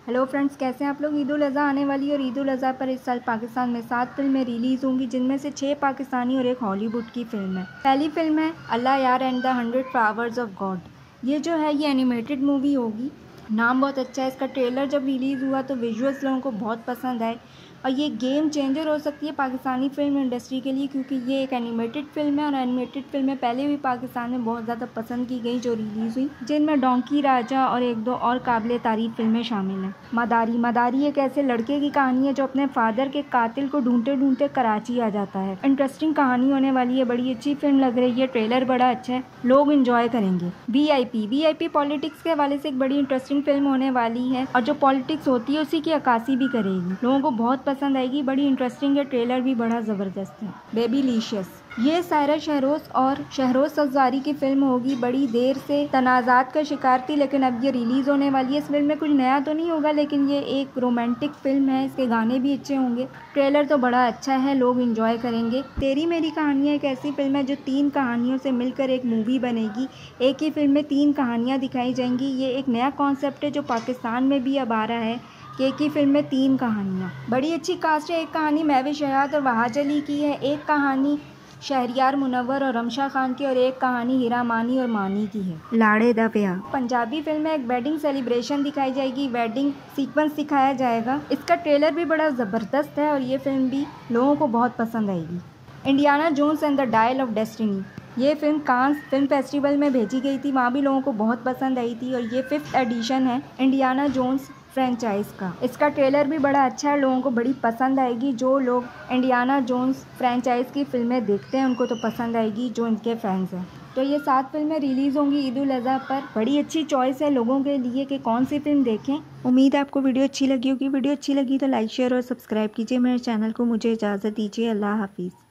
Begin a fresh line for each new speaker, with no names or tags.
Hello friends, कैसे हैं आप लोग। ईद उल अज़हा आने वाली है और ईद उल अज़हा पर इस साल पाकिस्तान में 7 फिल्में रिलीज़ होंगी, जिनमें से 6 पाकिस्तानी और एक हॉलीवुड की फिल्म है। पहली फिल्म है अल्लाह यार and the 100 flowers of God. ये जो है ये एनिमेटेड मूवी होगी। नाम बहुत अच्छा है। इसका ट्रेलर जब रिलीज़ हुआ तो विजुअल्स लोगों को बहुत पसंद आए और ये गेम चेंजर हो सकती है पाकिस्तानी फिल्म इंडस्ट्री के लिए, क्योंकि ये एक एनिमेटेड फिल्म है और एनिमेटेड फिल्में पहले भी पाकिस्तान में बहुत ज़्यादा पसंद की गई जो रिलीज़ हुई, जिनमें डोंकी राजा और एक दो और काबिल तारीफ फिल्में शामिल हैं। मदारी एक ऐसे लड़के की कहानी है जो अपने फादर के कातिल को ढूंढते ढूंढते कराची आ जाता है। इंटरेस्टिंग कहानी होने वाली है, बड़ी अच्छी फिल्म लग रही है। ट्रेलर बड़ा अच्छा है, लोग इंजॉय करेंगे। वीआईपी पॉलिटिक्स के हवाले से एक बड़ी इंटरेस्टिंग फिल्म होने वाली है और जो पॉलिटिक्स होती है उसी की अक्कासी भी करेगी। लोगों को बहुत पसंद आएगी, बड़ी इंटरेस्टिंग है। ट्रेलर भी बड़ा ज़बरदस्त है। बेबीलिशियस ये सायरा शहरोज और शहरोज सफजारी की फिल्म होगी। बड़ी देर से तनाज़ात का शिकार थी, लेकिन अब ये रिलीज़ होने वाली है। इस फिल्म में कुछ नया तो नहीं होगा, लेकिन ये एक रोमांटिक फिल्म है। इसके गाने भी अच्छे होंगे। ट्रेलर तो बड़ा अच्छा है, लोग इंजॉय करेंगे। तेरी मेरी कहानियाँ एक ऐसी फिल्म है जो 3 कहानियों से मिलकर एक मूवी बनेगी। एक ही फिल्म में 3 कहानियाँ दिखाई जाएंगी। ये एक नया कॉन्सेप्ट है जो पाकिस्तान में भी अब आ रहा है कि एक ही फिल्म में 3 कहानियाँ। बड़ी अच्छी कास्ट है। एक कहानी महविश हयात और वहाज अली की है, एक कहानी शहरियार मुनव्वर और रमशा खान की, और एक कहानी हीरा मानी और मानी की है। लाड़े दा प्यार पंजाबी फिल्म में एक वेडिंग सेलिब्रेशन दिखाई जाएगी, वेडिंग सीक्वेंस दिखाया जाएगा। इसका ट्रेलर भी बड़ा ज़बरदस्त है और ये फिल्म भी लोगों को बहुत पसंद आएगी। Indiana Jones and the dial of destiny ये फिल्म कांस फिल्म फेस्टिवल में भेजी गई थी, वहाँ भी लोगों को बहुत पसंद आई थी और ये 5th एडिशन है इंडियाना जोन्स फ्रेंचाइज का। इसका ट्रेलर भी बड़ा अच्छा है, लोगों को बड़ी पसंद आएगी। जो लोग इंडियाना जोन्स फ्रेंचाइज की फिल्में देखते हैं उनको तो पसंद आएगी, जो इनके फैंस हैं। तो ये 7 फिल्में रिलीज़ होंगी ईद उल अज़हा पर। बड़ी अच्छी चॉइस है लोगों के लिए कि कौन सी फिल्म देखें। उम्मीद है आपको वीडियो अच्छी लगी होगी। वीडियो अच्छी लगी तो लाइक शेयर और सब्सक्राइब कीजिए मेरे चैनल को। मुझे इजाज़त दीजिए। अल्लाह हाफिज़।